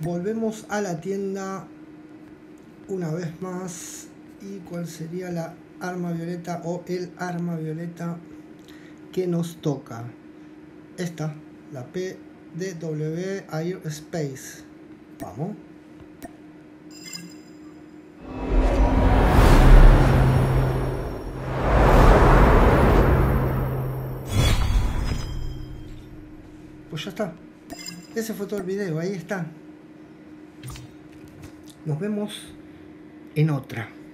volvemos a la tienda una vez más. ¿Y cuál sería la arma violeta o el arma violeta que nos toca? Esta, la PDW Air Space. Vamos. Pues ya está. Ese fue todo el video. Ahí está. Nos vemos en otra.